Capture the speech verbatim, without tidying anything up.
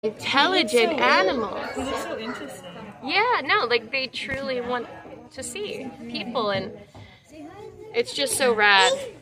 intelligent so animals. It looks so interesting. Yeah, no, like they truly want to see people, and it's just so rad.